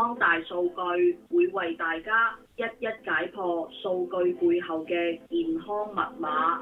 康大數據會為大家一一解破數據背後嘅健康密碼。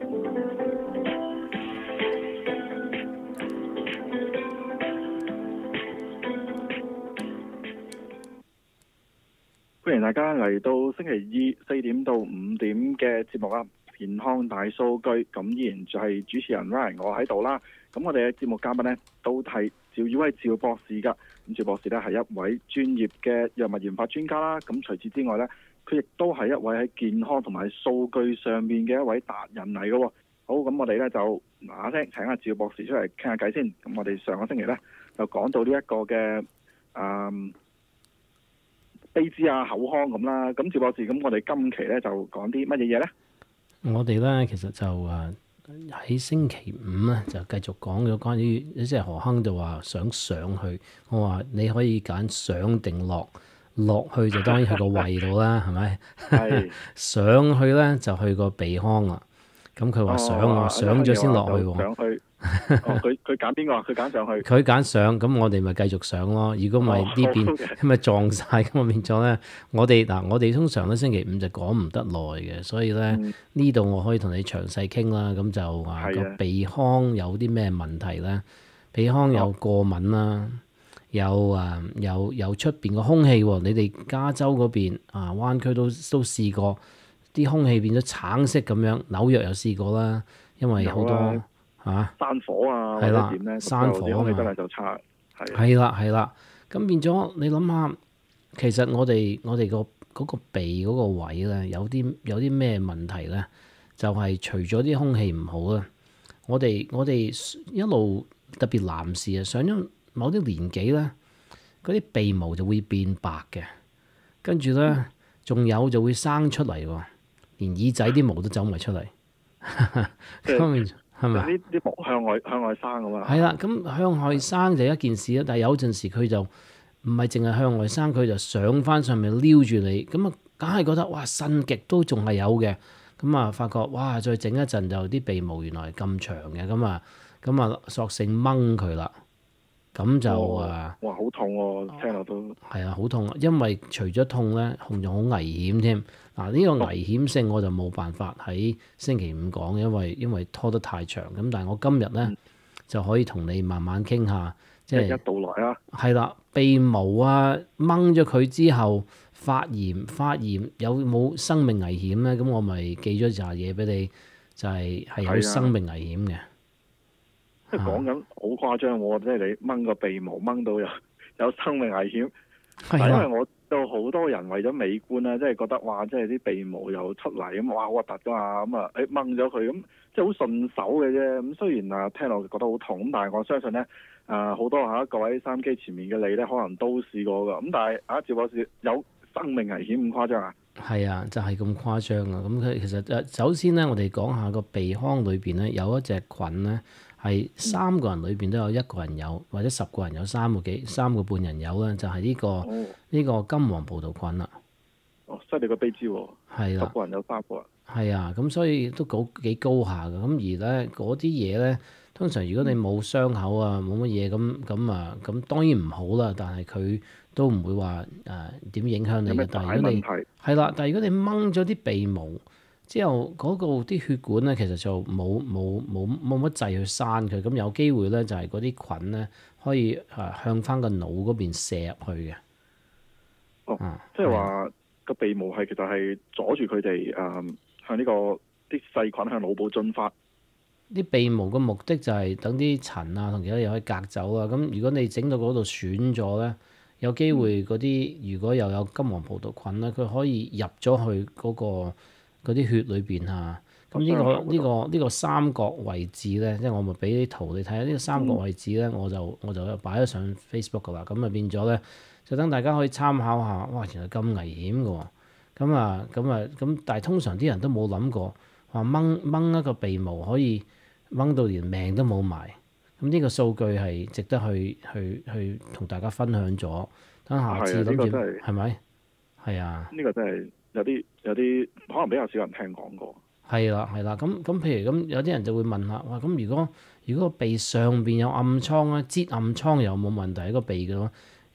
歡迎大家嚟到星期二4點到5點嘅節目啦，健康大數據。咁依然就係主持人 Ryan 我喺度啦。咁我哋嘅節目嘉賓呢，都係趙宇威趙博士噶。咁趙博士呢，係一位專業嘅藥物研發專家啦。咁除此之外呢，佢亦都係一位喺健康同埋數據上面嘅一位達人嚟嘅。好，咁我哋呢，就嗱聲請阿趙博士出嚟傾下偈先。咁我哋上個星期呢，就講到呢一個嘅鼻子啊、口腔咁啦。咁趙博士，咁我哋今期咧就講啲乜嘢嘢咧？ 我哋咧其實就喺星期五咧就繼續講咗關於即係何鏗就話想上去，我話你可以揀上定落，落去就當然去個胃度啦，係咪？係上去咧就去個鼻腔啦。咁佢話上咗先落去喎。上去。 佢揀邊個啊？佢揀上去。 佢揀上，咁我哋咪繼續上咯。如果唔係呢邊咪撞晒，咁啊變咗咧。我哋通常咧星期五就講唔得耐嘅，所以咧呢度我可以同你詳細傾啦。咁就話個鼻腔有啲咩問題咧？鼻腔有過敏啦，有出邊個空氣喎。你哋加州嗰邊灣區都試過啲空氣變咗橙色咁樣，紐約有試過啦，因為好多。 山火啊， 係啦， 或者點咧？ 山火啊嘛， 真係就差， 係啦。咁變咗你諗下，其實我哋嗰個鼻嗰個位咧，有啲咩問題咧？就係除咗啲空氣唔好啦，我哋一路特別男士啊，上咗某啲年紀咧，嗰啲鼻毛就會變白嘅，跟住咧仲有就會生出嚟喎，連耳仔啲毛都走埋出嚟。係咪？ 啲毛向外生咁嘛？ 係啦，咁向外生就一件事啦，但係有陣時佢就唔係淨係向外生，佢就上翻上面撩住你，咁啊，梗係覺得哇，呻極都仲係有嘅，咁啊，發覺哇，再整一陣就啲鼻毛原來咁長嘅，咁啊，索性掹佢啦，咁就哇，好痛喎！聽落都係啊，好痛啊，因為除咗痛咧，仲好危險添。嗱，呢個危險性我就冇辦法喺星期五講，因為拖得太長。咁但係我今日咧就可以同你慢慢傾下，即係一道來啊。 係啦，鼻毛啊，掹咗佢之後發炎有冇生命危險咧？咁我咪寄咗紮嘢俾你，就係有生命危險嘅。 即係講緊好誇張喎！即係你掹個鼻毛掹到有生命危險。係因為我到好多人為咗美觀啦，即係覺得哇，即係啲鼻毛又出嚟咁，哇好核突噶嘛，咁啊掹咗佢咁，即係好順手嘅啫。咁雖然聽落覺得好痛，咁但係我相信咧好多各位收音機前面嘅你咧，可能都試過噶。咁但係趙博士有生命危險咁誇張啊？係啊，就係咁誇張啊！咁佢其實首先咧，我哋講下個鼻腔裏邊咧有一隻菌咧。係3個人裏邊都有1個人有，或者10個人有3個半人有啦，就係呢個金黃葡萄菌啦。 哦，犀利個鼻子喎！ 係啦 ，10個人有3個。 係啊，咁所以都幾高下㗎。咁而咧嗰啲嘢咧，通常如果你冇傷口啊，冇乜嘢咁當然唔好啦。但係佢都唔會話點影響你嘅。但係如果你係啦，但係如果你掹咗啲鼻毛之後嗰個啲血管咧，其實就冇乜掣去閂佢，咁有機會咧就係嗰啲菌咧可以向翻個腦嗰邊射入去嘅。 即係話個鼻毛係其實係阻住佢哋向呢個啲細菌向腦部進發。 啲鼻毛嘅目的就係等啲塵啊同其他嘢可以隔走啊。咁如果你整到嗰度損咗咧，有機會嗰啲如果又有金黃葡萄菌咧，佢可以入咗去嗰啲血裏邊啊。咁呢個三角位置咧，即係我咪俾啲圖你睇下。呢個三角位置咧，我就擺咗上 Facebook 噶啦。咁啊變咗咧，就等大家可以參考下。哇，原來咁危險嘅喎。咁但係通常啲人都冇諗過話掹一個鼻毛可以掹到連命都冇埋。咁呢個數據係值得去同大家分享咗。等下次諗住係咪？係啊。 呢個真係有啲可能比較少人聽講過。 係啦。咁譬如咁，有啲人就會問下：哇，咁如果個鼻上邊有暗瘡咧，擠暗瘡又冇問題喺個鼻嘅咯？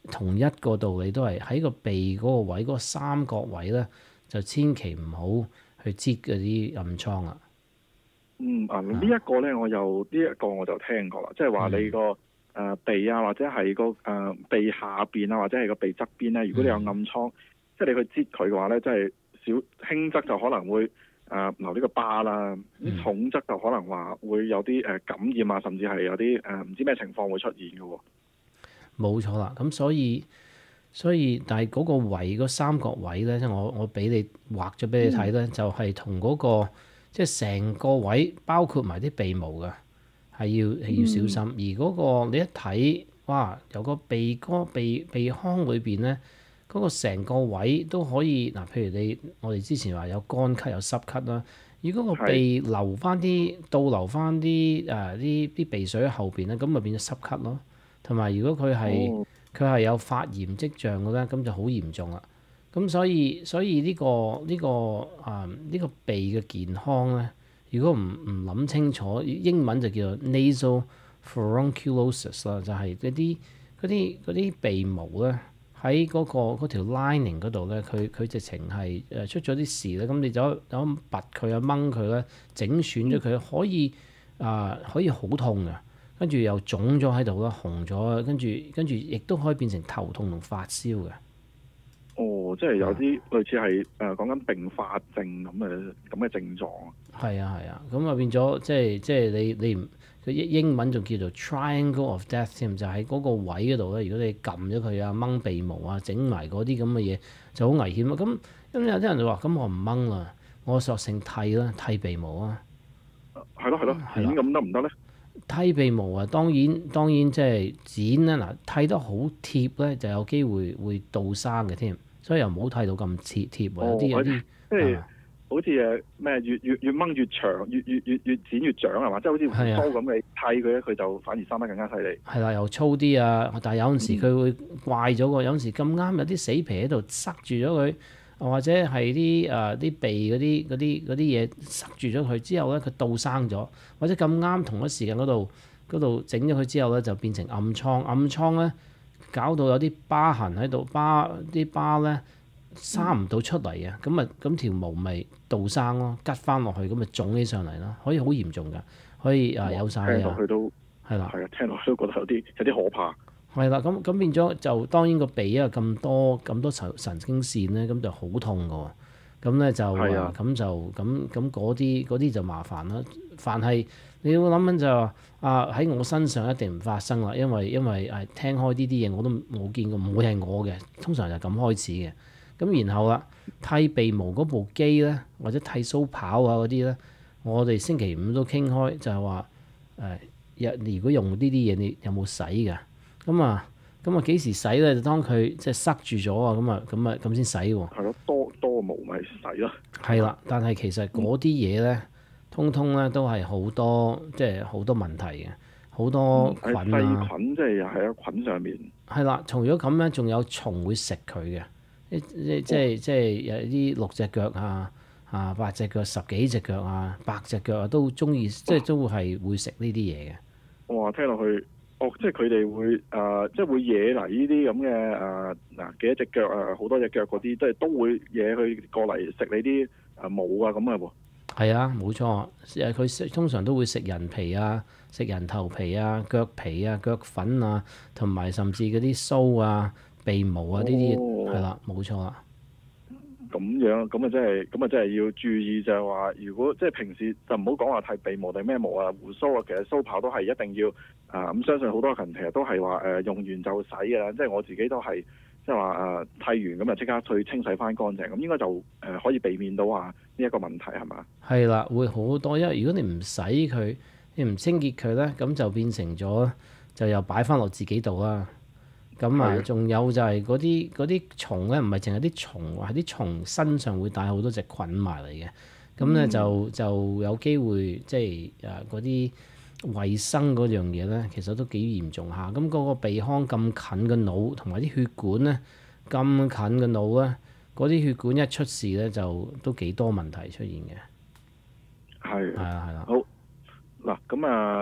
同一個道理都係喺個鼻嗰個位嗰個三角位咧，就千祈唔好去擠嗰啲暗瘡啊。 呢一個咧，我就聽過啦，即係話你個鼻啊，或者係個鼻下邊啊，或者係個鼻側邊咧，如果你有暗瘡，即係你去擠佢嘅話咧，即係輕則就可能會留呢個疤啦，重則就可能話會有啲感染啊，甚至係有啲唔知咩情況會出現嘅喎。 冇錯啦，咁所以但係嗰個位嗰三角位咧，即係我俾你畫咗俾你睇咧，就係同嗰個即係成個位包括埋啲鼻毛嘅，係要小心。而嗰個你一睇，哇，有個鼻腔裏邊咧，嗰個成個位都可以嗱，譬如我哋之前話有乾咳有濕咳啦，如果個鼻倒流翻啲鼻水喺後邊咧，咁咪變咗濕咳咯。同埋如果佢係有發炎跡象嘅咧，咁就好嚴重啦。咁所以呢個鼻嘅健康咧，如果唔諗清楚，英文就叫做 nasal furunculosis 啦，就係嗰啲鼻毛咧喺嗰條 lining 嗰度咧，佢直情係出咗啲事咧，咁你就拔佢啊掹佢咧，整損咗佢，可以好痛嘅。跟住又腫咗喺度啦，紅咗，跟住亦都可以變成頭痛同發燒嘅。 即係有啲類似係講緊併發症咁嘅症狀。 係啊，咁啊變咗即係你佢英文仲叫做 triangle of death 添，就喺嗰個位嗰度咧。如果你撳咗佢啊，掹鼻毛啊，整埋嗰啲咁嘅嘢就好危險咯。咁有啲人就話：咁我唔掹啦，我索性剃鼻毛啊。 係咯，剪咁得唔得咧？ 剃鼻毛啊，當然即係剪咧嗱，剃得好貼咧就有機會倒生嘅添，所以又唔好剃到咁貼喎。有啲即係好似咩越掹越長，越剪越長係嘛？即係好似鬍鬚咁，你剃佢咧，佢就反而生得更加犀利。係啦，又粗啲啊！但係有陣時佢會怪咗喎，有陣時咁啱有啲死皮喺度塞住咗佢，或者係啲鼻嗰啲嘢塞住咗佢之後咧，佢倒生咗，或者咁啱同一時間嗰度整咗佢之後咧，就變成暗瘡咧，搞到有啲疤痕喺度，啲疤咧生唔到出嚟啊！咁條毛咪倒生咯，吉翻落去咁咪腫起上嚟咯，可以好嚴重㗎，可以有晒啊！ 聽落去都係啦，聽落去都覺得有啲可怕。 係啦，咁變咗就當然個鼻啊咁多神經線咧，咁就好痛㗎喎。咁咧就咁嗰啲就麻煩啦。凡係你要諗緊就話喺我身上一定唔發生啦，因為聽開呢啲嘢我都冇見過，唔會係我嘅，通常就咁開始嘅。咁然後啦，剃鼻毛嗰部機咧，或者剃鬚刨啊嗰啲咧，我哋星期五都傾開就係話如果用呢啲嘢，你有冇洗㗎？咁啊幾時洗咧？就當佢即係塞住咗啊，咁先洗喎。 係咯，多毛咪洗咯。 係啦，但係其實嗰啲嘢咧，通咧都係好多問題嘅，好多菌啊。 細菌即係又喺個菌上面。係啦，除咗咁咧，仲有蟲會食佢嘅，即係有啲6隻腳啊、8隻腳、10幾隻腳啊、100隻腳啊，都中意，即係都係會食呢啲嘢嘅。 哇！聽落去。即係佢哋會即係會惹嚟呢啲咁嘅幾多隻腳啊，好多隻腳嗰啲，即係都會惹佢過嚟食你啲毛啊咁啊喎。 係啊，冇錯。佢通常都會食人皮啊、食人頭皮啊、腳皮啊、腳粉啊，同埋甚至嗰啲鬚啊、鼻毛啊呢啲，係啦，冇錯啦。 咁樣咁啊，真係要注意就係話，如果即係平時就唔好講話剃鼻毛定咩毛啊、鬍鬚啊，其實鬚刨都係一定要咁相信好多人其實都係話用完就洗嘅啦。即係我自己都係即係話剃完咁就即刻去清洗翻乾淨，咁應該就可以避免到話呢一個問題係嘛？係啦，會好多，因為如果你唔洗佢，你唔清潔佢咧，咁就變成咗就又擺翻落自己度啦。咁仲有就係嗰啲蟲咧，唔係淨係啲蟲，係啲蟲身上會帶好多隻菌埋嚟嘅。咁咧就有機會即係嗰啲衞生嗰樣嘢咧，其實都幾嚴重下。咁嗰個鼻腔咁近嘅腦，同埋啲血管咧咁近嘅腦咧，嗰啲血管一出事咧，就都幾多問題出現嘅。 係啦。 好嗱，咁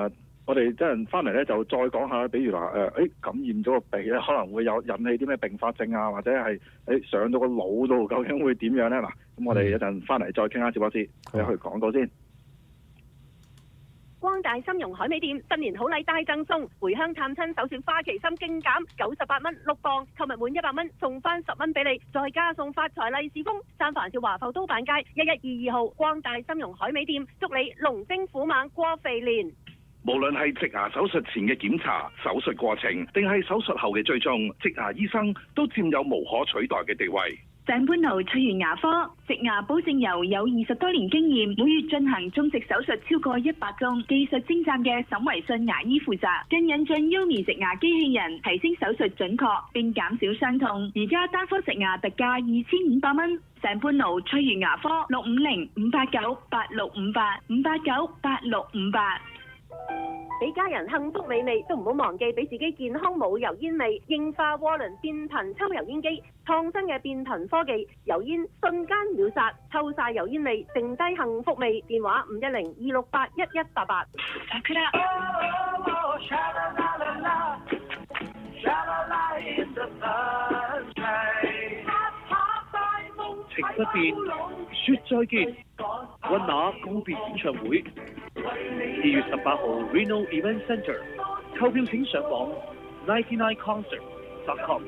我哋一陣翻嚟咧就再講下，比如話感染咗個鼻咧，可能會有引起啲咩併發症啊，或者係上到個腦度，究竟會點樣咧？嗱，咁我哋一陣翻嚟再傾下，趙博士，你去講到先。 光大參茸海味店新年好禮大贈送，回鄉探親手選花旗參勁減98蚊6磅，購物滿100蚊送翻10蚊俾你，再加送發財利是封。三藩市華埠都板街1122號光大參茸海味店，祝你龍精虎猛過肥年。 無論係植牙手術前嘅檢查、手術過程，定係手術後嘅追蹤，植牙醫生都佔有無可取代嘅地位。 上潘路翠園牙科植牙保證由有20多年經驗，每月進行種植手術超過100宗，技術精湛嘅沈維信牙醫負責，更引進 Umi 植牙機器人，提升手術準確並減少傷痛。而家單科植牙特價2500蚊。上潘路翠園牙科650-589-8658，589-8658。 俾家人幸福美味，都唔好忘記俾自己健康冇油煙味。英化渦輪變頻抽油煙機，創新嘅變頻科技，油煙瞬間秒殺，抽晒油煙味，剩低幸福味。電話510-268-1188。 情不變，說再見。溫拿告別演唱會，2月18號 Reno Event Centre， 購票請上網 99concert.com。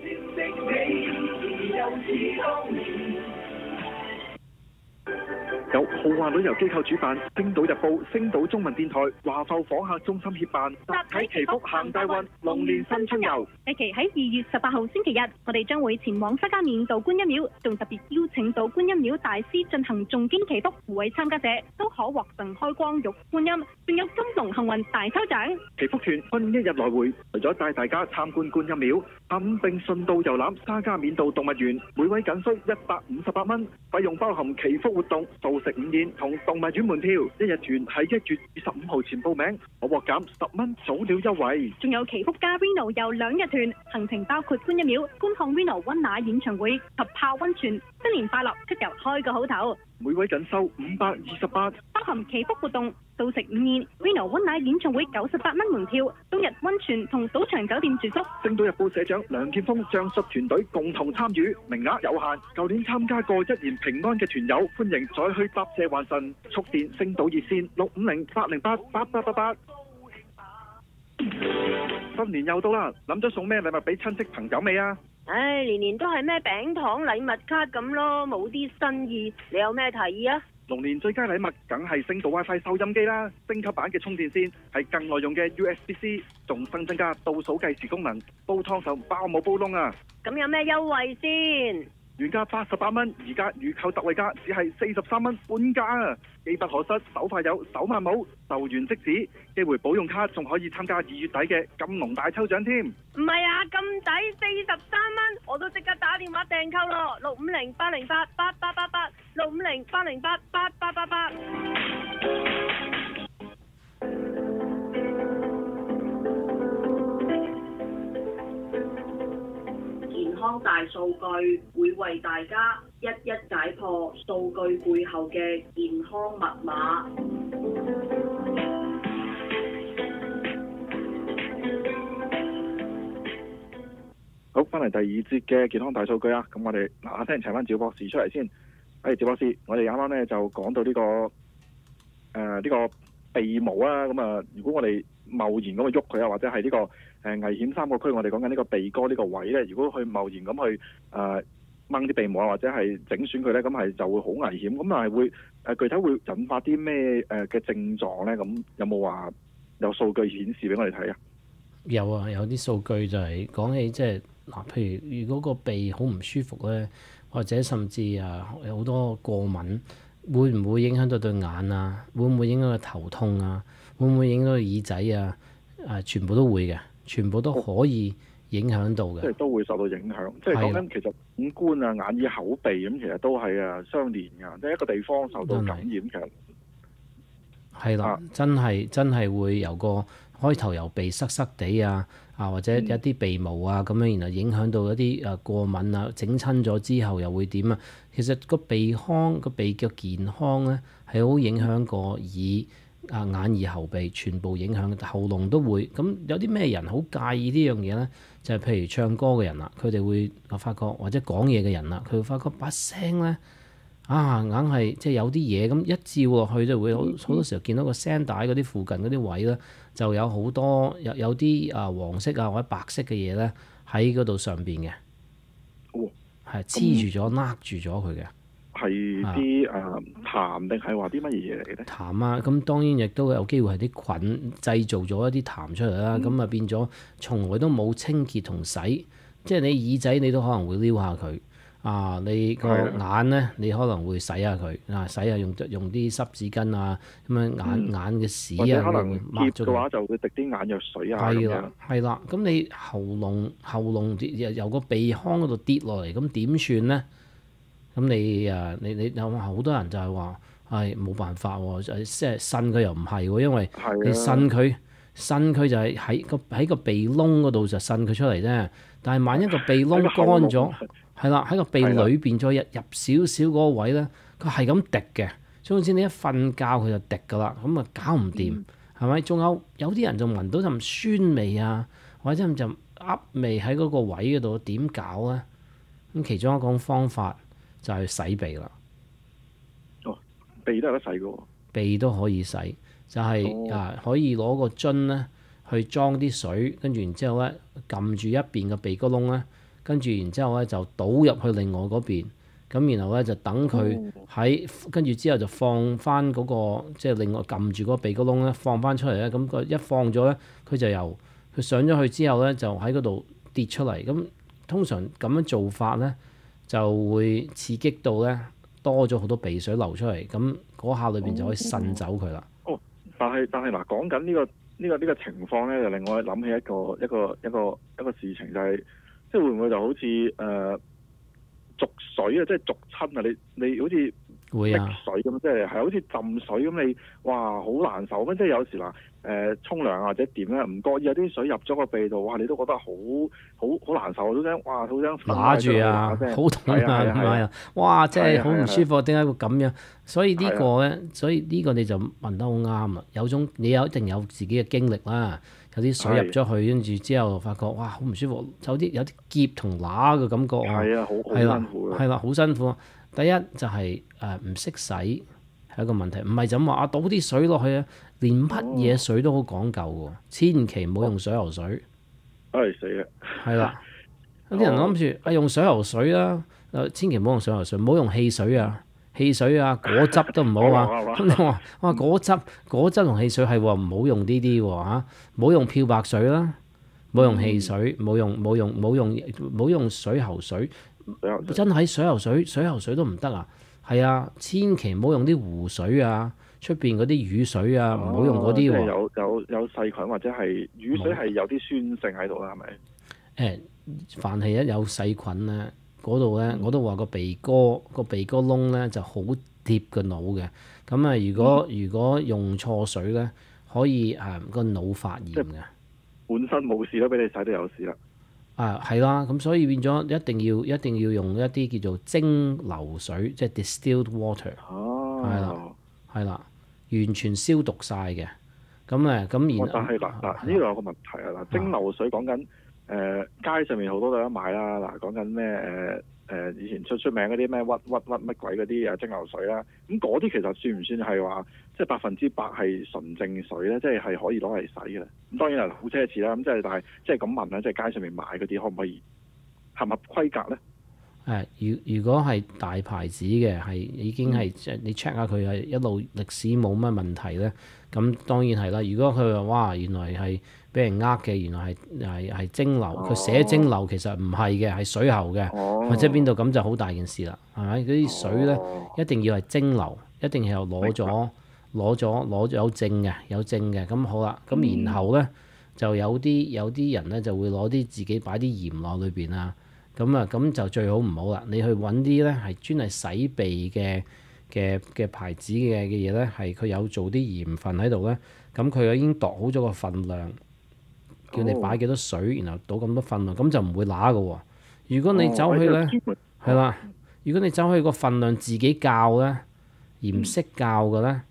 由豪華旅遊機構主辦，星島日報、星島中文電台、華埠訪客中心協辦，集體祈福行大運，龍年新春遊。 日期喺2月18號星期日，我哋將會前往西加面道觀音廟，仲特別邀請到觀音廟大師進行誦經祈福，每位參加者都可獲贈開光玉觀音，仲有金龍幸運大抽獎。 祈福團分1日來回，為咗帶大家參觀觀音廟，下午並順道遊覽沙加面道動物園，每位僅需158蚊，費用包含祈福活動、素食午宴同動物園門票。1日團喺1月25號前報名，可獲減10蚊早鳥優惠。 仲有祈福加 Reno 遊2日團，行程包括觀音廟、觀看 Reno 溫拿演唱會及泡溫泉。新年快樂，出遊開個好頭。 每位僅收528， 包含祈福活動、素食午宴、Reno 溫拿演唱會98蚊門票，冬日溫泉同賭場酒店住宿。 星島日報社長梁建峰將率團隊共同參與，名額有限。舊年參加過1年平安嘅團友，歡迎再去答謝還神。速電星島熱線650-808-8888。新年又到啦，諗咗送咩禮物俾親戚朋友未啊？ 唉，年年都係咩餅糖禮物卡咁咯，冇啲新意。你有咩提議啊？ 龍年最佳禮物梗係星島 WiFi 收音機啦，升級版嘅充電線係更耐用嘅 USB-C， 仲新增加倒數計時功能，煲湯手包冇煲窿啊！ 咁有咩優惠先？ 原價88蚊，而家預購特惠價只係43蚊半價啊！機不可失，手快有，手慢冇，售完即止。機會保用卡仲可以參加2月底嘅金龍大抽獎添。 唔係啊，咁抵43蚊，我都即刻打電話訂購咯，650-808-8888，650-808-8888。 健康大數據會為大家一一解破數據背後嘅健康密碼。 好，翻嚟第2節嘅健康大數據啊！咁我哋嗱聲請翻趙博士出嚟先。趙博士，我哋啱啱咧就講到呢個鼻毛啊，咁啊，如果我哋貿然咁去喐佢啊，或者係呢個危險3個區，我哋講緊呢個鼻哥呢個位咧，如果去貿然咁去掹啲鼻毛啊，或者係整損佢咧，咁係就會好危險。咁但係會具體會引發啲咩嘅症狀咧？咁有冇話有數據顯示俾我哋睇啊？ 有啊，有啲數據就係講起即係嗱，譬如如果個鼻好唔舒服咧，或者甚至有好多過敏。會唔會影響到對眼啊？會唔會影響到頭痛啊？會唔會影響到耳仔啊？全部都會嘅，全部都可以影響到嘅。 即係都會受到影響。即係講緊其實五官啊、眼耳口鼻咁，其實都係相連㗎。即係一個地方受到感染，其實係啦，真係會由個開頭由鼻塞塞地啊，或者一啲鼻毛啊咁樣，然後影響到一啲過敏啊，整親咗之後又會點啊？其實個鼻腔個鼻嘅健康咧係好影響個耳眼耳喉鼻全部影響，喉嚨都會。咁有啲咩人好介意呢樣嘢咧？就係譬如唱歌嘅人啦，佢哋會我發覺或者講嘢嘅人啦，佢會發覺把聲咧硬係即係有啲嘢咁一照落去就會好多時候見到個聲帶嗰啲附近嗰啲位咧，就有好多有啲黃色啊或者白色嘅嘢咧喺嗰度上邊嘅，係黐住咗勒住咗佢嘅。 係啲痰定係話啲乜嘢嚟嘅咧？ 痰啊，咁當然亦都有機會係啲菌製造咗一啲痰出嚟啦。咁啊變咗從來都冇清潔同洗，即係你耳仔你都可能會撩下佢你個眼咧你可能會洗下佢洗下用啲濕紙巾啊咁樣眼嘅屎啊， 可能澀嘅話就會滴啲眼藥水啊咁樣。 係啦，咁你喉嚨由個鼻腔嗰度跌落嚟，咁點算咧？咁你有好多人就係話係冇辦法喎，即係擤佢又唔係喎，因為你擤佢就係喺個鼻窿嗰度就擤佢出嚟啫。但係萬一個鼻窿乾咗，係啦，喺個鼻裏邊再入少少嗰個位咧，佢係咁滴嘅。總之你一瞓覺佢就滴㗎啦，咁啊搞唔掂，係咪？仲有啲人就聞到陣酸味啊，或者陣噏味喺嗰個位嗰度，點搞咧？咁其中一個方法就係洗鼻啦。 鼻都有得洗嘅喎。 鼻都可以洗，就係可以攞個樽咧去裝啲水，跟住然之後咧撳住一邊嘅鼻哥窿咧，跟住然之後咧就倒入去另外嗰邊，咁然後咧就等佢跟住之後就放翻嗰個即係另外撳住嗰個鼻哥窿咧放翻出嚟咧，咁佢一放咗咧佢就由佢上咗去之後咧就喺嗰度跌出嚟。咁通常咁樣做法咧就會刺激到咧多咗好多鼻水流出嚟，咁嗰下裏邊就可以滲走佢啦。 但係嗱，講緊呢個情況咧，就令我諗起一個事情，就係即係會唔會就好似逐水啊，即係逐親啊，你好似會啊水咁，即係好似浸水咁，你哇好難受咁。即係有時嗱沖涼或者點咧，唔覺意有啲水入咗個鼻度，哇！你都覺得好難受，都想哇好想揦住啊，好痛啊，係啊，哇！真係好唔舒服，點解會咁樣？所以呢個咧，所以呢個你就問得好啱啦。你一定有自己嘅經歷啦，有啲水入咗去，跟住之後發覺哇好唔舒服，有啲澀同揦嘅感覺啊， 係啊，好辛苦啊， 係啦，好辛苦。第一就係唔識洗係一個問題，唔係就咁話倒啲水落去啊，連乜嘢水都好講究喎，千祈唔好用水喉水。 死啦！ 係啦，有啲人諗住用水喉水啦，千祈唔好用水喉水，唔好用汽水啊，果汁都唔好啊。咁你話哇果汁同汽水係喎，唔好用呢啲喎嚇，唔好用漂白水啦，唔好用汽水，唔好用水喉水。真係水喉水都唔得啊！係啊，千祈唔好用啲湖水啊，出邊嗰啲雨水啊，唔好用嗰啲喎。 有細菌或者係雨水係有啲酸性喺度啦，係咪？ 凡係一有細菌咧，嗰度咧我都話個鼻哥窿咧就好貼個腦嘅。咁啊，如果用錯水咧，可以個腦發炎嘅。 本身冇事都俾你洗到有事啦。 係啦，咁所以變咗一定要用一啲叫做蒸餾水，即係 distilled water。係啦，完全消毒晒嘅。咁然但係嗱呢度有個問題啊！蒸餾水講緊街上面好多都有得買啦。嗱，講緊咩以前出名嗰啲咩屈乜鬼嗰啲蒸餾水啦。咁嗰啲其實算唔算係話即係100%係純正水咧？即係可以攞嚟洗嘅。咁當然係好奢侈啦。咁但係即係咁問啦，即係街上面買嗰啲可唔可以合規格咧？ 如果係大牌子嘅，係已經係你 check 下佢係一路歷史冇乜問題咧，咁當然係啦。如果佢話哇原來係俾人嘅，原來係蒸餾，佢寫蒸餾其實唔係嘅，係水喉嘅，或者邊度咁就好大件事啦，係咪？嗰啲水咧一定要係蒸餾，一定係又攞咗有證嘅，咁好啦。咁然後咧就有啲人咧就會攞啲自己擺啲鹽落裏邊啊。咁就最好唔好啦。你去揾啲咧係專係洗鼻嘅牌子嘅嘢咧，係佢有做啲鹽分喺度咧。咁佢已經度好咗個份量，叫你擺幾多水，然後倒咁多份量，咁就唔會揦㗎喎。如果你走去咧，係啦，如果你走去個份量自己校咧，而唔識校嘅咧，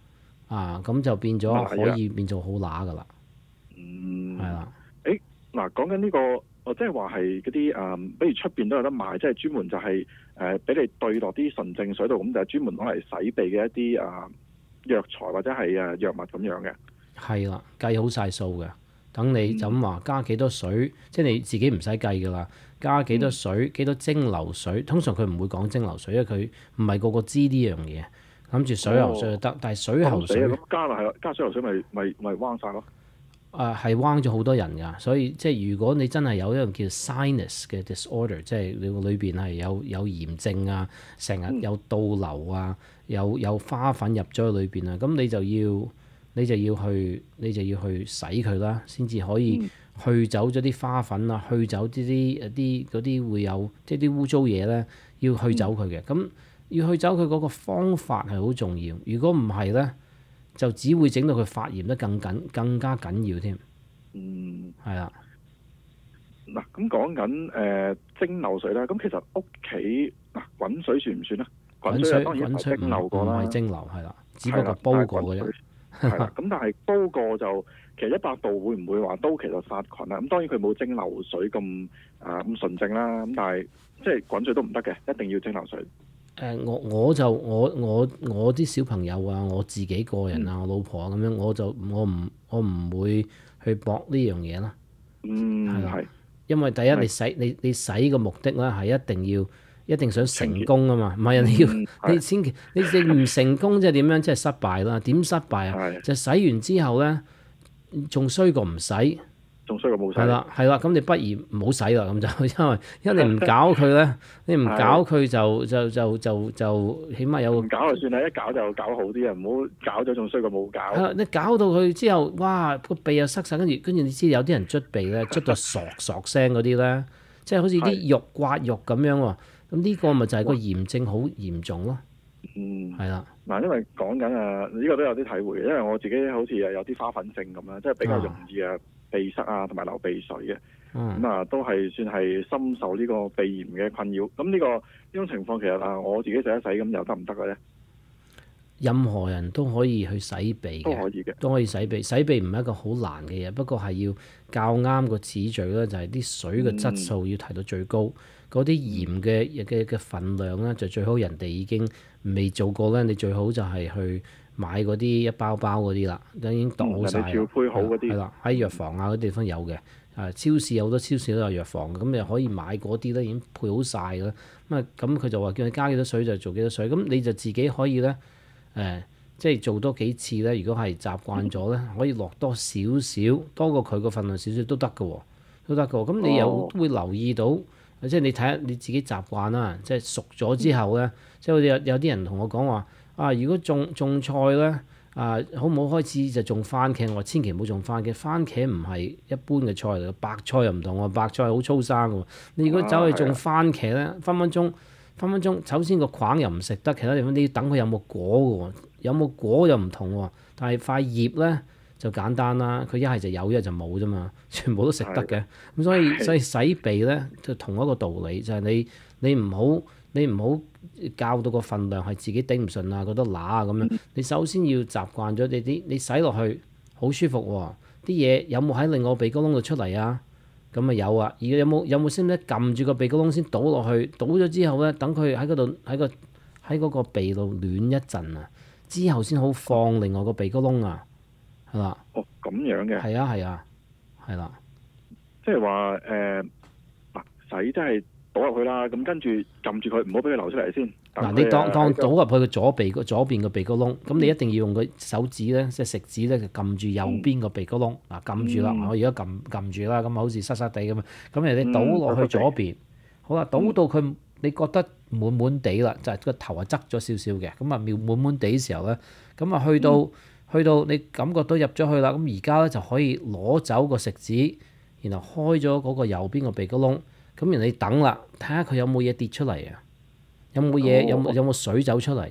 咁就變咗可以變做好乸噶啦。係啦。 嗱，講緊呢個，我即係話係嗰啲比如出邊都有得賣，即係專門就係俾你兌落啲純淨水度，咁就係專門攞嚟洗鼻嘅一啲藥材或者係藥物咁樣嘅。 係啦，計好晒數嘅。等你就咁話加幾多水，即係你自己唔使計噶啦。加幾多水，幾多蒸餾水，通常佢唔會講蒸餾水，因為佢唔係個個知呢樣嘢。諗住水喉水就得，但係水喉水咁加落係啦，加水喉水咪彎晒咯。 係彎咗好多人㗎，所以即係如果你真係有一樣叫 sinus 嘅 disorder，即係你個裏邊係有炎症啊，成日有倒流啊，有花粉入咗去裏邊啊，咁你就要去洗佢啦，先至可以去走咗啲花粉啊，去走啲嗰啲會有即係啲污糟嘢咧，要去走佢嘅。咁要去走佢嗰個方法係好重要，如果唔係咧，就只會整到佢發炎得更加緊要添。係啦。 嗱，咁講緊蒸餾水啦，咁其實屋企滾水算唔算咧？滾水當然係蒸餾過啦， 唔係蒸餾係啦，只不過煲過嘅啫。 係啦，咁但係煲過就其實100度會唔會話都其實殺菌啊？咁當然佢冇蒸餾水咁純正啦，咁但係即係滾水都唔得嘅，一定要蒸餾水。 我啲小朋友啊，我自己個人啊，我老婆啊咁樣，我唔會去搏呢樣嘢啦。係啦，因為第一你洗個目的咧係一定想成功啊嘛，唔係你千祈你唔成功即係點樣？即係失敗啦。點失敗啊？就洗完之後咧，仲衰過唔洗。 仲衰過冇洗。 係啦，咁你不如唔好洗啦，咁就因為你唔搞佢咧，你唔搞佢就起碼有個。 唔搞就算啦，一搞就搞好啲啊！唔好搞咗仲衰過冇搞。 係啦，你搞到佢之後，哇個鼻又塞晒，跟住你知有啲人捽鼻咧，捽到索聲嗰啲咧，即係好似啲肉刮肉咁樣喎。咁呢個咪就係個炎症好嚴重咯。係啦。 嗱，因為講緊呢個都有啲體會嘅，因為我自己好似有啲花粉症咁啦，即係比較容易鼻塞啊，同埋流鼻水嘅。咁都係算係深受呢個鼻炎嘅困擾。咁呢種情況其實我自己洗一洗咁又得唔得嘅咧？ 任何人都可以去洗鼻嘅， 都可以嘅， 都可以洗鼻。洗鼻唔係一個好難嘅嘢，不過係要較啱個次序咧，就係啲水嘅質素要提到最高。嗰啲鹽嘅份量咧，就最好人哋已經未做過咧，你最好就係去買嗰啲一包嗰啲啦，都已經度好晒。 調配好嗰啲。係啦， 喺藥房啊嗰啲地方有嘅，超市有好多超市都有藥房嘅，咁你可以買嗰啲咧，已經配好晒㗎啦。咁佢就話叫你加幾多水就做幾多水，咁你就自己可以咧，即係做多幾次咧。如果係習慣咗咧，可以落多少少，多過佢個份量少少都得嘅喎，都得嘅喎。咁你又會留意到。即係你睇下你自己習慣啦，即係熟咗之後咧，即係好似有啲人同我講話如果種菜咧好唔好開始就種番茄？我話千祈唔好種番茄，番茄唔係一般嘅菜嚟嘅，白菜又唔同喎，白菜好粗生嘅喎。你如果走去種番茄咧，分分鐘首先個框又唔食得，其他地方你要等佢有冇果嘅喎，有冇果又唔同喎。但係塊葉咧就簡單啦，佢一係就有，一係就冇啫嘛，全部都食得嘅。咁所以洗鼻咧就同一個道理，就係你唔好教到個份量係自己頂唔順啊，覺得乸啊咁樣。你首先要習慣咗你洗落去好舒服喎，啲嘢有冇喺另外個鼻哥窿度出嚟啊？咁啊有啊，而有冇識唔識撳住個鼻哥窿先倒落去？倒咗之後咧，等佢喺嗰度喺嗰個鼻度暖一陣啊，之後先好放另外個鼻哥窿啊。係啦。 咁樣嘅。係啊，係啦。 即係話洗即係倒入去啦，咁跟住撳住佢，唔好俾佢流出嚟先。 嗱，你當倒入去個左邊個鼻哥窿，咁你一定要用個手指咧，即係食指咧，就撳住右邊個鼻哥窿。嗱，撳住啦，我而家撳住啦，咁好似塞塞地咁啊。咁你倒落去左邊，好啦，倒到佢你覺得滿滿地啦，就係個頭係側咗少少嘅，咁啊滿滿地嘅時候咧，咁啊去到你感覺到入咗去啦，咁而家咧就可以攞走個食指，然後開咗嗰個右邊個鼻哥窿，咁然後你等啦，睇下佢有冇嘢跌出嚟啊？有冇嘢？有冇水走出嚟？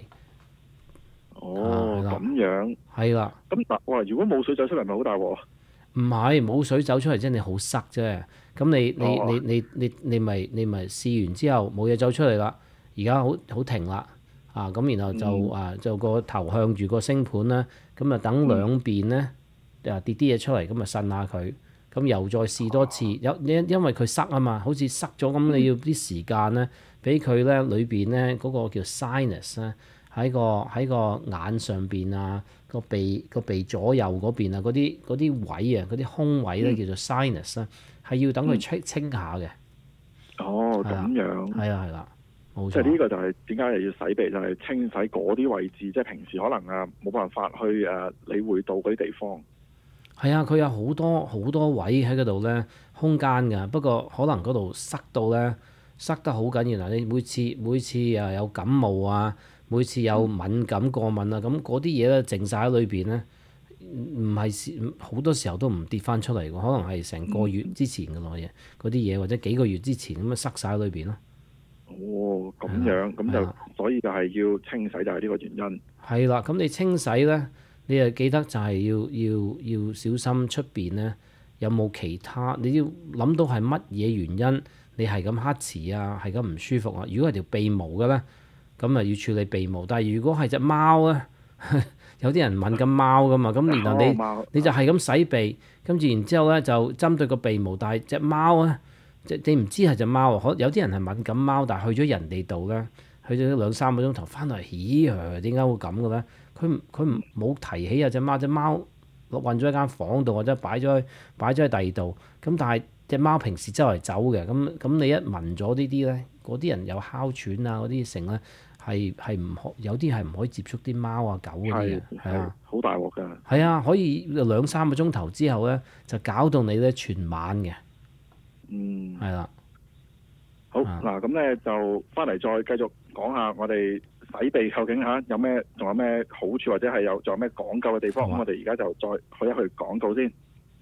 咁樣。係啦。 咁如果冇水走出嚟，咪好大鑊？ 唔係，冇水走出嚟，即係你好塞啫。咁你咪試完之後冇嘢走出嚟啦，而家好停啦。咁然後就個頭向住個星盤啦， 咁啊等兩邊咧跌啲嘢出嚟，咁啊滲下佢，咁又再試多次，因為佢塞啊嘛，好似塞咗咁，你要啲時間咧，俾佢咧裏邊咧嗰個叫 sinus 咧喺個眼上邊啊，個鼻左右嗰邊啊，嗰啲位啊，嗰啲空位咧叫做 sinus 啦，係要等佢清下嘅。 哦，咁樣。 係啦，冇錯。 即係呢個就係點解又要洗鼻，就係清洗嗰啲位置，即係平時可能冇辦法去理會到嗰啲地方。 係啊，佢有好多位喺嗰度咧，空間㗎。不過可能嗰度塞得好緊要嗱。你每次有感冒啊，每次有敏感過敏啊，咁嗰啲嘢咧靜晒喺裏邊咧，唔係好多時候都唔跌翻出嚟㗎，可能係成個月之前嘅嘢，嗰啲嘢或者幾個月之前咁樣塞晒喺裏邊咯。 哦，咁樣咁就所以就係要清洗，就係呢個原因。係啦，咁你清洗咧，你就記得就係要小心出邊咧有冇其他，你要諗到係乜嘢原因，你係咁黑池啊，係咁唔舒服啊。如果係條鼻毛嘅咧，咁啊要處理鼻毛。但係如果係隻貓咧，有啲人敏感貓噶嘛，咁然後你就係咁洗鼻，跟住然之後咧就針對個鼻毛，但係隻貓咧。你唔知係隻貓啊，有啲人係敏感貓，但係去咗人哋度咧，去咗2-3個鐘頭翻到嚟，點解會咁嘅咧？佢冇提起啊隻貓韞咗喺間房度，或者擺咗喺第二度。咁但係隻貓平時周圍走嘅，咁你一聞咗呢啲咧，嗰啲人有哮喘啊嗰啲成咧，係唔可有啲係唔可以接觸啲貓啊狗嗰啲嘅，係啊，好大鑊㗎。係啊，可以2-3個鐘頭之後咧，就搞到你咧全晚嘅。係啦，好嗱，咁咧就翻嚟再繼續講下我哋洗鼻究竟仲有咩好處，或者係仲有咩講究嘅地方。咁我哋而家就再去一去廣告先。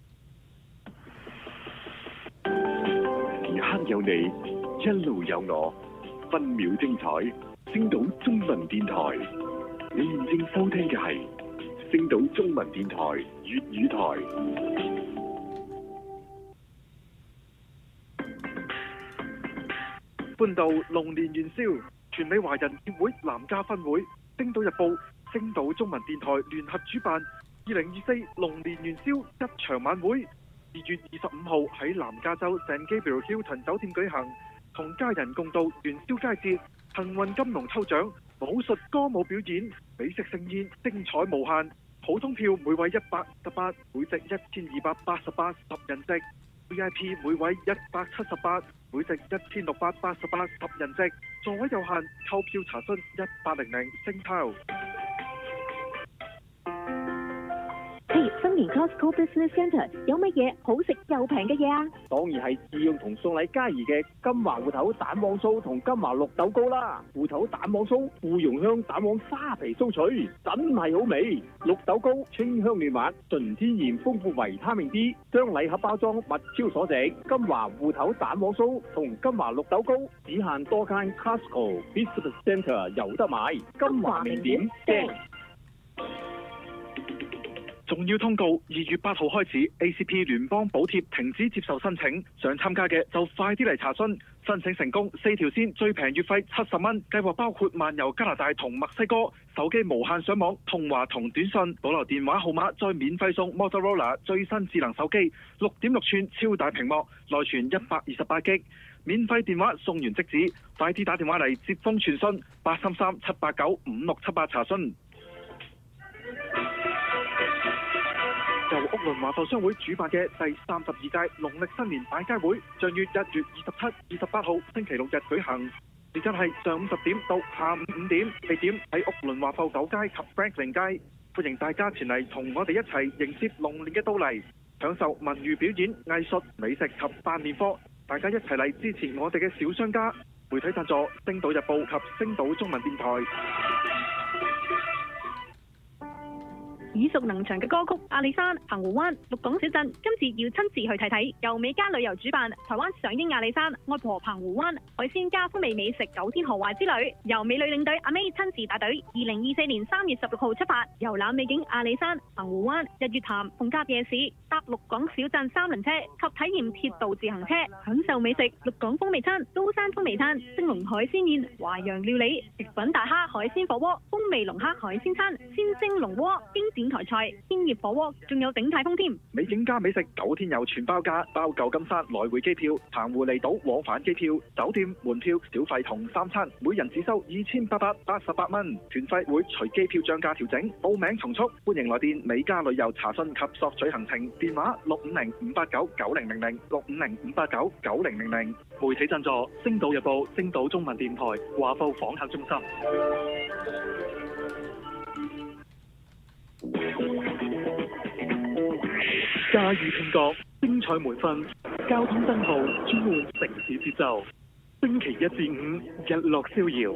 時刻有你，一路有我，分秒精彩。星島中文電台，你現正收聽嘅係星島中文電台粵語台。 歡度龍年元宵，全美華人協會南加分會、星島日報、星島中文電台聯合主辦2024龍年元宵一場晚會，2月25號喺南加州 San Gabriel Hilton 酒店舉行，同家人共度元宵佳節，幸運金龍抽獎、武術歌舞表演、美食盛宴，精彩無限。普通票每位128，每席1288，10人席。VIP 每位178，每席1688，10人席，座位有限，購票查詢1800星濤。 新年 Costco Business Centre 有乜嘢好食又平嘅嘢啊？ 當然係自用同送禮皆宜嘅金華芋頭蛋黃酥同金華綠豆糕啦。芋頭蛋黃酥芙蓉香蛋黃沙皮酥脆，真係好味。綠豆糕清香嫩滑，純天然豐富維他命 D， 將禮盒包裝物超所值。金華芋頭蛋黃酥同金華綠豆糕只限多間 Costco Business Centre 有得買。金華名店正。 重要通告：2月8號開始 ，ACP 聯邦補貼停止接受申請，想參加嘅就快啲嚟查詢。申請成功，4條線最平月費70蚊，計劃包括漫遊加拿大同墨西哥，手機無限上網、通話同短信，保留電話號碼再免費送 Motorola 最新智能手機，6.6寸超大屏幕，內存128G，免費電話送完即止，快啲打電話嚟接風傳訊，833-789-5678查詢。由屋倫華埠商會主辦嘅第32屆農曆新年擺街會，將於1月27、28號星期六日舉行，時間係上午10點到下午5點，地點喺屋倫華埠9街及 Franklin 街，歡迎大家前嚟同我哋一齊迎接龍年嘅到嚟，享受文娛表演、藝術、美食及辦年貨，大家一齊嚟支持我哋嘅小商家。媒體贊助：星島日報及星島中文電台。 耳熟能詳嘅歌曲《阿里山》、《澎湖灣》、《鹿港小鎮》，今次要親自去睇睇。由美加旅遊主辦，台灣賞櫻阿里山、外婆澎湖灣海鮮加風味美食9天河淮之旅，由美女領隊阿 May 親自帶隊。2024年3月16號出發，遊覽美景阿里山、澎湖灣、日月潭、逢甲夜市，搭鹿港小鎮3輪車及體驗鐵道自行車，享受美食。鹿港風味餐、高山風味餐、蒸籠海鮮宴、淮揚料理、食品大蝦海鮮火鍋、風味龍蝦海鮮餐、鮮蒸龍鍋、經典五台菜、千葉火鍋，仲有鼎泰豐添。 美景加美食9天遊全包價，包舊金山來回機票、澎湖離島往返機票、酒店門票、小費同三餐，每人只收2888蚊，團費會隨機票漲價調整。報名從速，歡迎來電美加旅遊查詢及索取行程，電話650-589-9000 650-589-9000。 媒體贊助：星島日報、星島中文電台、華埠訪客中心。駕馭聽覺，精彩培訓，交通燈號轉換城市節奏。星期1至5，日落逍遙。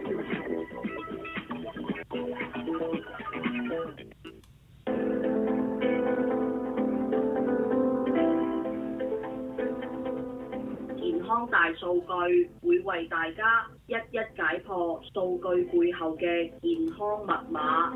健康大數據會為大家一一解破數據背後嘅健康密碼。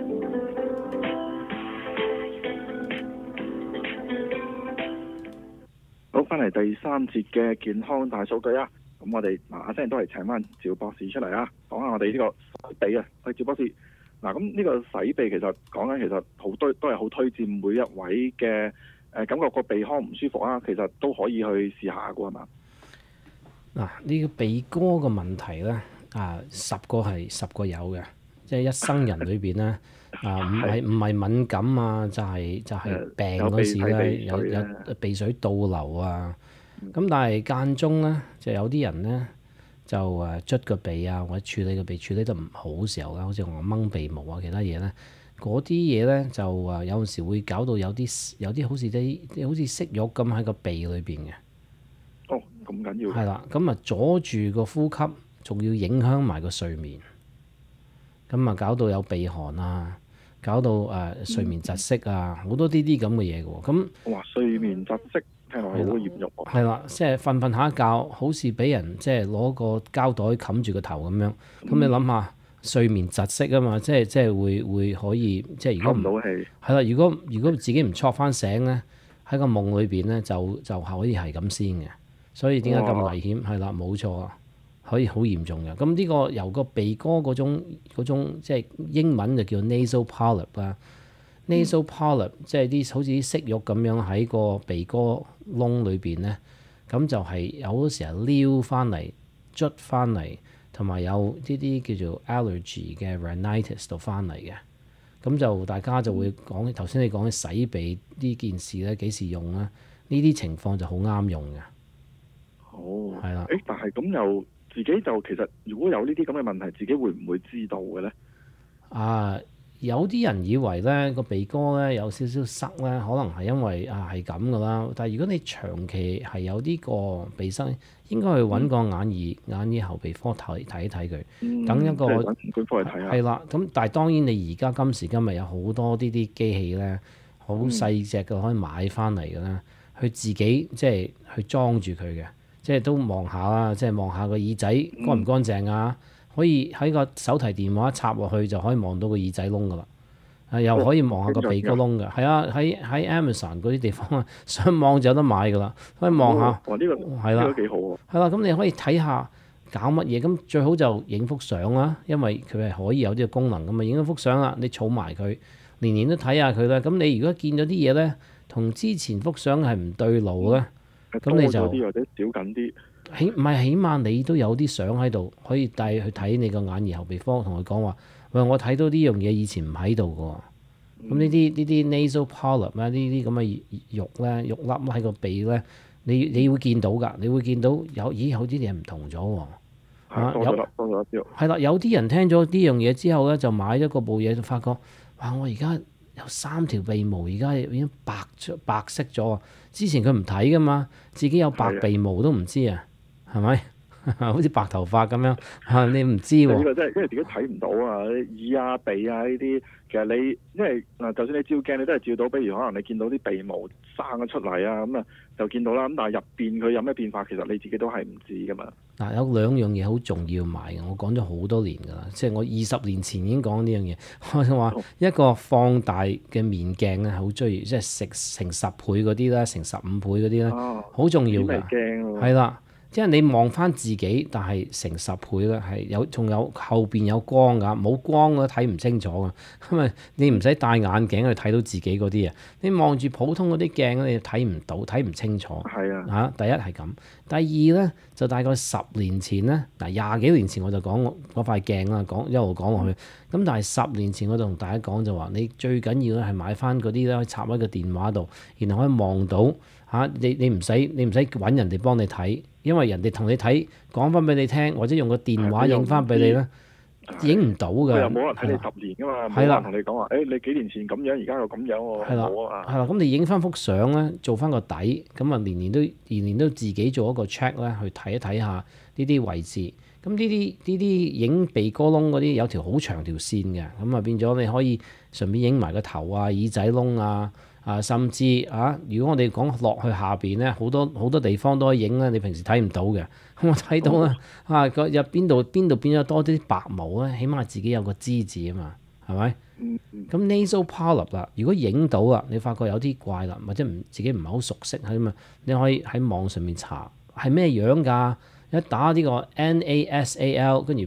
好，翻嚟第3節嘅健康大數據啊！咁我哋嗱聲都係請翻趙博士出嚟啊，講下我哋呢個洗鼻啊。喂，趙博士，嗱咁呢個洗鼻其實講緊其實好多都係好推薦每一位嘅感覺個鼻腔唔舒服啊，其實都可以去試下噶係嘛？ 嗱，呢個鼻哥嘅問題咧，10個係10個有嘅，即係一生人裏邊咧。唔係敏感啊，就係病嗰時咧，有鼻水倒流啊。咁但係間中咧，就有啲人咧就捽個鼻啊，或者處理個鼻處理得唔好時候啦，好似我掹鼻毛啊，其他嘢咧，嗰啲嘢咧就有陣時會搞到有啲好似息肉咁喺個鼻裏邊嘅。 哦，咁緊要。係啦， 咁阻住個呼吸，仲要影響埋個睡眠，咁搞到有鼻鼾啊。搞到睡眠窒息啊，好多啲咁嘅嘢嘅喎。咁哇，睡眠窒息聽落好嚴重喎。 係啦，即係瞓下覺，好似俾人即係攞個膠袋冚住個頭咁樣。咁你諗下，睡眠窒息啊嘛，即係會可以即係如果唔到氣係啦，如果自己唔戳翻醒咧，喺個夢裏邊咧就可以係咁先嘅。所以點解咁危險？係啦，冇錯啊。可以好嚴重嘅，咁呢個由個鼻哥嗰種即係英文就叫 nasal polyp 啦。nasal polyp 即係啲好似啲息肉咁樣喺個鼻哥窿裏邊咧，咁就係有好多時候撩翻嚟、捽翻嚟，同埋有呢啲叫做 allergy 嘅 rhinitis 度翻嚟嘅。咁就大家就會講頭先你講嘅洗鼻呢件事咧，幾時用咧？呢啲情況就好啱用嘅。 哦， 係啦。 但係咁又。自己就其實如果有呢啲咁嘅問題，自己會唔會知道嘅咧？ 有啲人以為咧個鼻哥咧有少少塞咧，可能係因為係咁噶啦。但係如果你長期係有呢個鼻塞，應該去揾個眼耳喉鼻科睇一睇佢，等一個即係揾專科去睇下。 係啦，咁但係當然你而家今時今日有好多呢啲機器咧，好細隻嘅可以買翻嚟嘅啦，佢自己即係去裝住佢嘅。即係都望下啦，即係望下個耳仔乾唔乾淨啊！可以喺個手提電話插落去就可以望到個耳仔窿噶啦，又可以望下個鼻哥窿嘅。係啊，喺 Amazon 嗰啲地方啊，上網就有得買噶啦，可以望下。 哇！呢個係啦，呢個幾好喎。 係啦，咁你可以睇下搞乜嘢，咁最好就影幅相啦，因為佢係可以有呢個功能咁啊，影咗幅相啦，你儲埋佢，年年都睇下佢啦。咁你如果見咗啲嘢咧，同之前幅相係唔對路咧。咁你就啲或者少緊啲， 起碼你都有啲相喺度，可以帶去睇你個眼耳喉鼻科，同佢講話，喂，我睇到呢樣嘢以前唔喺度嘅。咁呢啲 nasal polyp 咧，呢啲咁嘅肉粒喺個鼻咧，你會見到㗎，你會見到有啲嘢唔同咗喎。 多咗係啦，有啲人聽咗呢樣嘢之後咧，就買咗嗰部嘢，就發覺哇！我而家有3條鼻毛，而家已經白色咗。之前佢唔睇噶嘛，自己有白鼻毛都唔知啊，係咪？好似白頭髮咁樣，你唔知喎。 呢個真係因為自己睇唔到啊，耳啊、鼻啊呢啲，其實你因為就算你照鏡，你都係照到，比如可能你見到啲鼻毛生咗出嚟啊，咁就見到啦。咁但係入邊佢有咩變化，其實你自己都係唔知噶嘛。 有2樣嘢好重要買嘅，我講咗好多年㗎啦，即係我20年前已經講呢樣嘢。我就話一個放大嘅面鏡咧，好中意，即係成10倍嗰啲啦，成15倍嗰啲咧，好重要㗎。係啦。 即係你望翻自己，但係成10倍啦，係仲有後邊有光㗎，冇光都睇唔清楚㗎。因為你唔使戴眼鏡去睇到自己嗰啲啊，你望住普通嗰啲鏡你睇唔到，睇唔清楚。 係啊， 第一係咁，第二咧就大概10年前咧，20幾年前我就講嗰塊鏡啦，一路講落去。咁但係10年前我就同大家講就話，你最緊要咧係買翻嗰啲咧，可以插喺個電話度，然後可以望到你唔使揾人哋幫你睇。因為人哋同你睇講翻俾你聽，或者用個電話影翻俾你咧，影唔到㗎。 又冇人睇你10年㗎嘛，冇人同你講話，你幾年前咁樣，而家又咁樣喎。係啦， 咁你影翻幅相咧，做翻個底，咁啊年年都自己做一個 check 咧，去睇一睇下呢啲位置。咁呢啲影鼻哥窿嗰啲有條好長條線嘅，咁啊變咗你可以順便影埋個頭啊、耳仔窿啊。甚至如果我哋講落去下邊咧，好多地方都可以影咧，你平時睇唔到嘅。咁我睇到咧，入邊度變咗多啲白毛咧，起碼自己有個知字啊嘛，係咪？咁 nasal polyp 啦，如果影到啦，你發覺有啲怪啦，或者自己唔係好熟悉係嘛，你可以喺網上面查係咩樣㗎？一打呢個 NASAL 跟住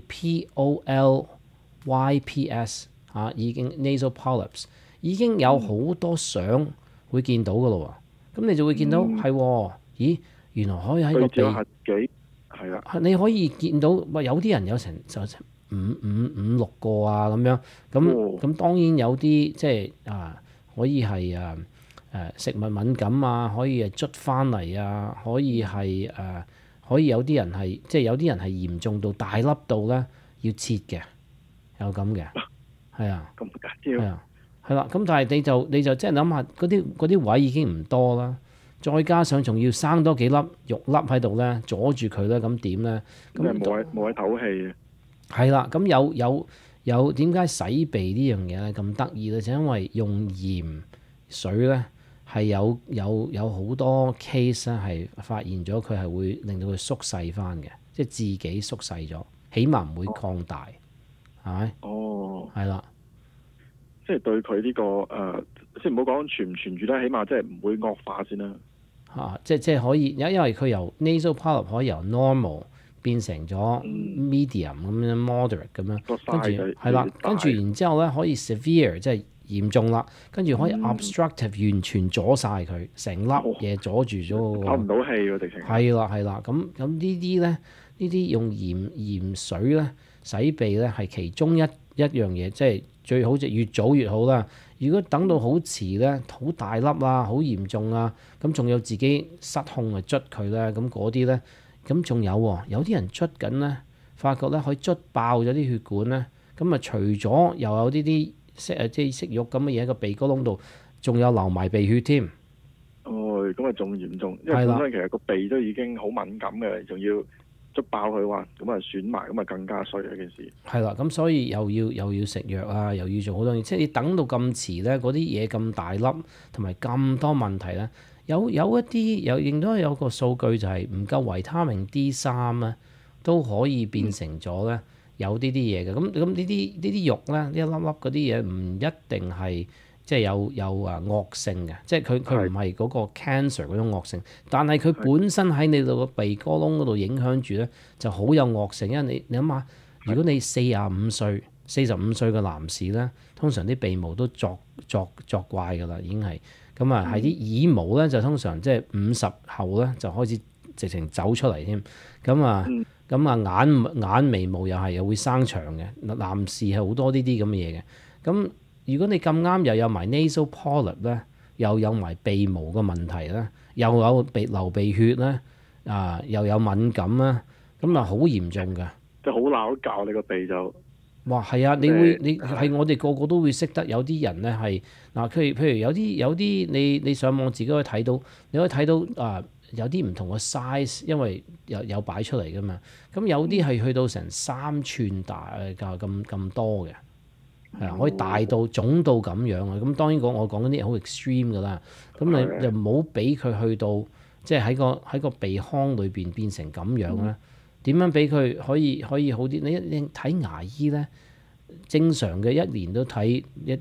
POLYPS 已經 nasal polyps。已經有好多相會見到㗎咯喎，咁你就會見到係咦，原來可以喺個鼻係啦， 你可以見到有啲人有成五六個啊咁樣，咁當然有啲即係可以係食物敏感啊，可以捽翻嚟啊，可以係可以有啲人係即係有啲人係嚴重到大粒到咧要切嘅，有咁嘅，係啊， 咁緊要。 係啦，咁但係你就即係諗下嗰啲位已經唔多啦，再加上仲要生多幾粒肉粒喺度咧，阻住佢咧，咁點咧？ 咁冇位唞氣嘅。 係啦，咁有點解洗鼻呢樣嘢咧咁得意咧？就因為用鹽水咧係有好多 case 咧係發現咗佢係會令到佢縮細翻嘅，即係自己縮細咗，起碼唔會擴大，係咪？ 哦， 係啦。 即係對佢呢個先唔好講傳唔傳住啦，起碼即係唔會惡化先啦。 即係可以，因為佢由 nasal polyp 可以由 normal 變成咗 medium 咁樣 moderate 咁樣，跟住係啦，跟住然之後咧可以 severe 即係嚴重啦，跟住可以 obstructive 完全阻晒佢，成粒嘢阻住咗嗰個。 唞唔到氣喎，直情。係啦，咁呢啲咧，呢啲用鹽水咧洗鼻咧係其中一樣嘢，即係。最好就越早越好啦。如果等到好遲咧，好大粒啊，好嚴重啊，咁仲有自己失控啊捽佢咧，咁嗰啲咧，咁仲有啲人捽緊咧，發覺咧可以捽爆咗啲血管咧，咁啊除咗又有啲即係息肉咁嘅嘢喺個鼻哥窿度，仲有流埋鼻血添。 哦，咁啊仲嚴重，因為本身其實個鼻都已經好敏感嘅，仲要捽爆佢話，咁啊損埋，咁啊更加衰一件事。係啦，咁所以又要食藥啊，又要做好多嘢，即係你等到咁遲咧，嗰啲嘢咁大粒，同埋咁多問題咧，有一啲認到有個數據就係唔夠維他命 D3咧，都可以變成咗咧有呢啲嘢嘅。咁呢啲肉咧，呢一粒粒嗰啲嘢唔一定係。即係有惡性嘅，即係佢唔係嗰個 cancer 嗰種惡性，但係佢本身喺你度個鼻哥窿嗰度影響住咧，就好有惡性。因為你諗下，如果你45歲嘅男士咧，通常啲鼻毛都作怪㗎啦，已經係咁啊，係啲耳毛咧就通常即係50後咧就開始直情走出嚟添，咁啊眼眉毛又會生長嘅，男士係好多呢啲咁嘅嘢嘅，咁。如果你咁啱又有埋 nasal polyp 咧，又有埋鼻毛嘅問題咧，又有流鼻血咧，又有敏感啦，咁啊好嚴重㗎。 即係好鬧教你個鼻就。 哇，係啊！你係我哋個個都會識得有啲人咧係嗱，譬如有啲你上網自己可以睇到，你可以睇到有啲唔同嘅 size， 因為有擺出嚟㗎嘛。咁有啲係去到成3寸大咁多嘅。係啊，可以大到腫到咁樣啊！咁當然我講嗰啲好 extreme 㗎啦。咁你就唔好俾佢去到，即係喺個鼻腔裏邊變成咁樣啦。點樣俾佢可以好啲？你睇牙醫咧，正常嘅一年都睇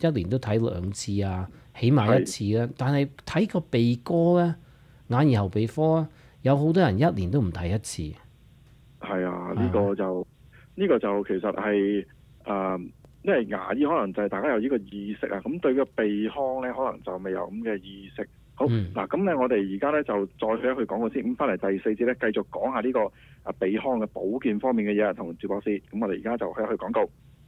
2次啊，起碼1次啦。但係睇個鼻哥咧，眼耳喉鼻科啊， 有好多人一年都唔睇一次。 係啊，呢個就其實係因為牙醫可能就係大家有呢個意識啊，咁對個鼻腔咧可能就未有咁嘅意識。好嗱，咁咧我哋而家咧就再去廣告先，咁翻嚟第4節咧繼續講下呢個鼻腔嘅保健方面嘅嘢同趙博士。咁我哋而家就去廣告。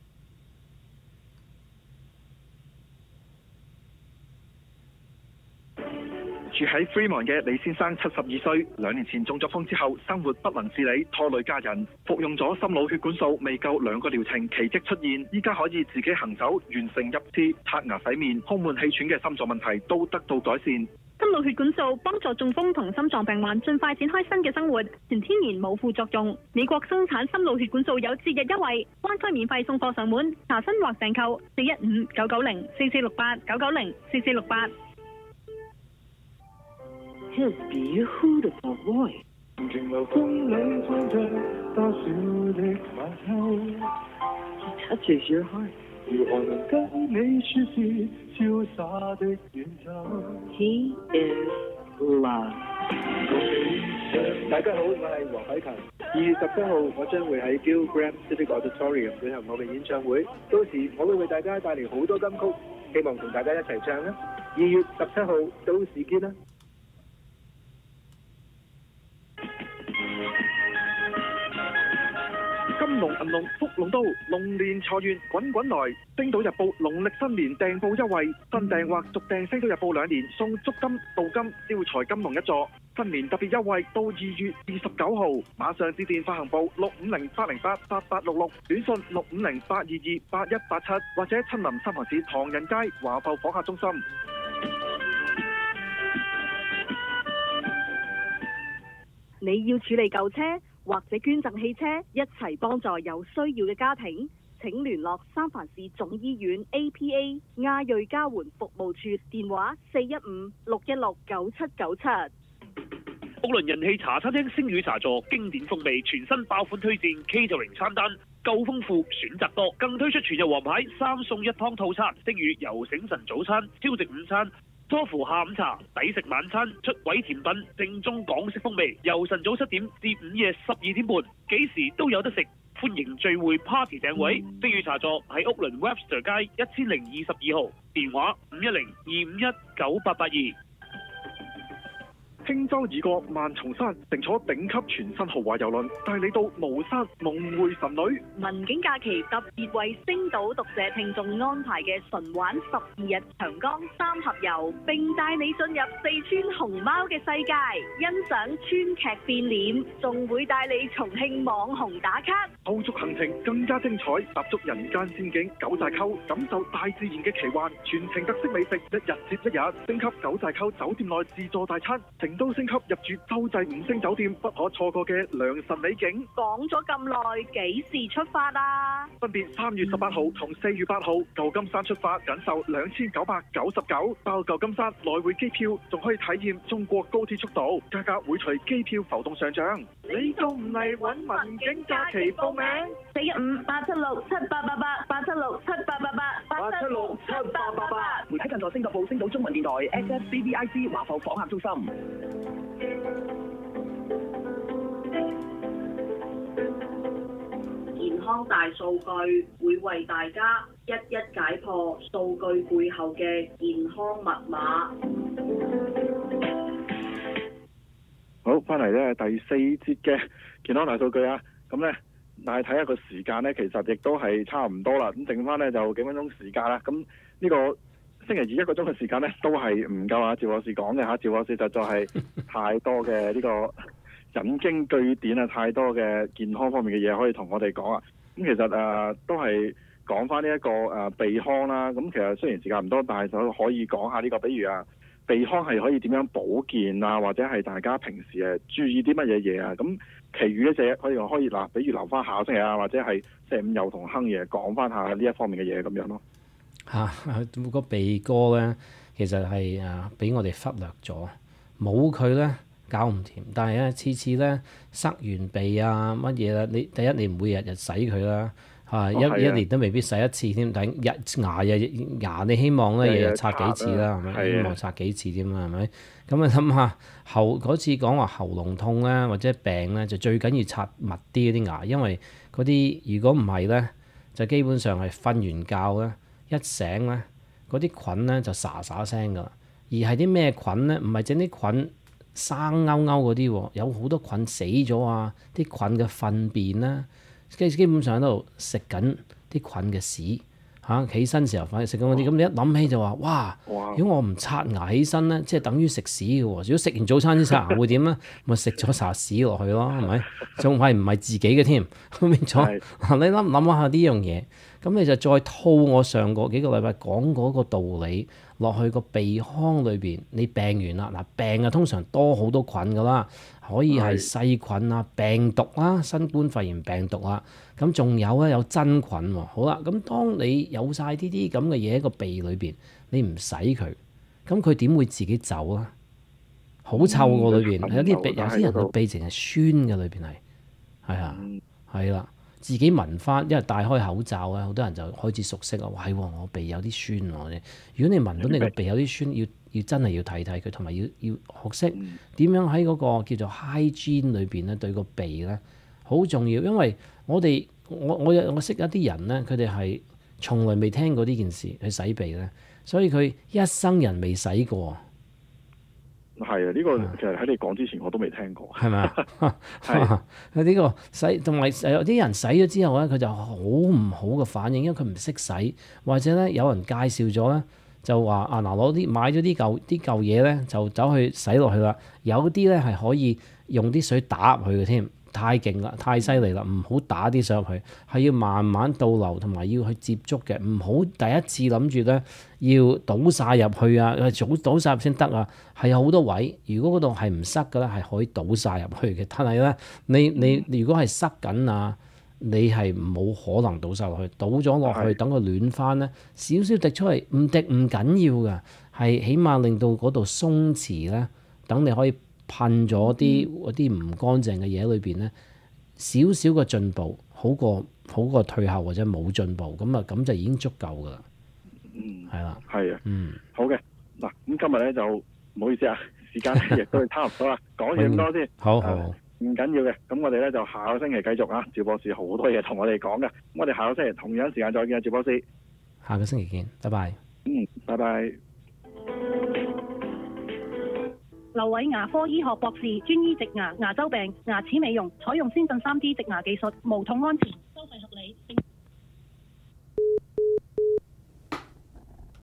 住喺 Fremont 嘅李先生72歲，2年前中咗風之後，生活不能自理，拖累家人。服用咗心腦血管素，未夠2個療程，奇蹟出現，依家可以自己行走，完成入廁、刷牙、洗面，胸悶氣喘嘅心臟問題都得到改善。 心腦血管素幫助中風同心臟病患盡快展開新嘅生活，全天然冇副作用。美國生產心腦血管素有節日優惠，灣區免費送貨上門，查詢或訂購415-990-4468 His beautiful voice。He touches your heart。He is love。 大家好，我係黃凱芹。2月17號，我將會喺 Gilgram Civic Auditorium 舉行我嘅演唱會，到時我會為大家帶嚟好多金曲，希望同大家一齊唱啦。2月17號，到時見啦！ 金龍銀龍福龍都，龍年財源滾滾來。星島日報農曆新年訂報優惠，新訂或續訂星島日報2年送足金、鍍金、招財金龍一座。新年特別優惠到2月29號，馬上致電發行部650-808-8866，短信650-822-8187，或者親臨三藩市唐人街華埠訪客中心。 你要處理舊車或者捐贈汽車，一齊幫助有需要嘅家庭，請聯絡三藩市總醫院 APA 亞裔家援服務處，電話415-616-9797。 屋倫人氣茶餐廳星宇茶座經典風味全新爆款推薦 Catering 餐單，夠豐富選擇多，更推出全日王牌3送1湯套餐，星宇由醒晨早餐、超值午餐、多扶下午茶、抵食晚餐、出位甜品，正宗港式風味，由晨早7點至午夜12點半，幾時都有得食。歡迎聚會 party 訂位，星宇茶座喺屋倫 Webster 街1022號，電話510-251-9882。 輕舟已過萬重山，乘坐頂級全新豪華郵輪，帶你到巫山夢回神女。 文景假期特別為星島讀者聽眾安排嘅純玩12日長江3合遊，並帶你進入四川熊貓嘅世界，欣賞川劇變臉，仲會帶你重慶網紅打卡。 後續行程更加精彩，踏足人間仙境九寨溝，感受大自然嘅奇幻，全程特色美食，一日接一日。升級九寨溝酒店內自助大餐，都升級入住洲際5星酒店，不可錯過嘅良辰美景。 講咗咁耐，幾時出發啊？ 分別3月18號同4月8號，舊金山出發，僅售2999，包舊金山來回機票，仲可以體驗中國高鐵速度，價格會隨機票浮動上漲。你仲唔嚟揾文景假期報名 ？415-876-7888，876-7888，媒體近在星島報星島中文電台 SFCBIC 華埠訪客中心。 健康大數據會為大家一一解破數據背後嘅健康密碼。 好，翻嚟咧第4節嘅健康大數據啊，咁咧但係睇下個時間咧，其實亦都係差唔多啦，咁剩翻咧就幾分鐘時間啦，咁呢個星期二1個鐘嘅時間咧，都係唔夠啊！趙博士講嘅嚇，趙博士實在係太多嘅呢個引經據典啊，太多嘅健康方面嘅嘢可以同我哋講啊！咁其實都係講翻呢一個鼻腔啦。咁其實雖然時間唔多，但係就可以講下呢個，比如鼻腔係可以點樣保健啊，或者係大家平時注意啲乜嘢嘢啊？咁其餘一隻可以嗱，比如留翻下星期啊，或者係星期5又同亨爺講翻下呢一方面嘅嘢咁樣咯。 個鼻哥咧，其實係俾我哋忽略咗，冇佢咧搞唔掂。但係咧，次次咧塞完鼻啊乜嘢啦，你第一你唔會日日洗佢啦， 一年都未必洗一次添，但牙你希望咧日日刷幾次啦，係咪？希望刷幾次添啦，係咪？咁啊諗下嗰次講話喉嚨痛咧或者病咧，就最緊要刷密啲嗰啲牙，因為嗰啲如果唔係咧，就基本上係瞓完覺咧，一醒咧嗰啲菌咧就沙沙聲噶啦。而係啲咩菌咧？唔係整啲菌生勾勾嗰啲喎，有好多菌死咗啊！啲菌嘅糞便啦，基本上喺度食緊啲菌嘅屎嚇。起身時候反而食緊嗰啲，咁你一諗起就話哇！如果我唔刷牙起身咧，即係等於食屎嘅喎。如果食完早餐先刷牙會點咧？咪食咗撒屎落去咯，係咪？仲係唔係自己嘅添？變咗你諗下呢樣嘢，咁你就再套我上個幾個禮拜講嗰個道理落去個鼻腔裏邊。你病完啦，嗱病啊通常多好多菌噶啦，可以係細菌啊、病毒啦、新冠肺炎病毒啊，咁仲有咧有真菌喎。好啦，咁當你有晒呢啲咁嘅嘢喺個鼻裏邊，你唔洗佢，咁佢點會自己走啊？好臭個裏邊，有啲人個鼻淨係酸嘅，裏邊係啊，係啦。自己聞翻，因為戴開口罩咧，好多人就開始熟悉啊。係喎，我鼻有啲酸喎。如果你聞到你個鼻有啲酸，要真係要睇睇佢，同埋要學識點樣喺嗰個叫做 hygiene 裏邊咧，對個鼻咧好重要。因為我識一啲人咧，佢哋係從來未聽過呢件事去洗鼻咧，所以佢一生人未洗過。 係啊，呢個其實喺你講之前我都未聽過， 係咪啊？係呢個洗，同埋有啲人洗咗之後咧，佢就好唔好嘅反應，因為佢唔識洗，或者咧有人介紹咗咧，就話啊嗱，買咗啲舊嘢咧，就走去洗落去啦。有啲咧係可以用啲水打入去嘅添。太勁啦，太犀利啦！唔好打啲水入去，係要慢慢倒流，同埋要去接觸嘅。唔好第一次諗住咧要倒晒入去啊，倒晒入先得啊。係有好多位，如果嗰度係唔塞嘅咧，係可以倒晒入去嘅。但係咧，你如果係塞緊啊，你係冇可能倒晒落去。倒咗落去，等佢暖翻咧，少少滴出嚟，唔滴唔緊要㗎，係起碼令到嗰度鬆弛咧，等你可以噴咗啲唔乾淨嘅嘢裏邊咧，少少嘅進步好過退後或者冇進步，咁就已經足夠噶啦。係啦， 係啊，好嘅嗱，咁今日咧就唔好意思啊，時間亦都差唔多啦，講嘢咁多先， 好， 唔緊要嘅，咁我哋咧就下個星期繼續啊，趙博士好多嘢同我哋講嘅，咁我哋下個星期同樣時間再見啊，趙博士， 下個星期見，拜拜。 拜拜。 劉偉牙科醫學博士，專醫植牙、牙周病、牙齒美容，採用先進3D 植牙技術，無痛安全。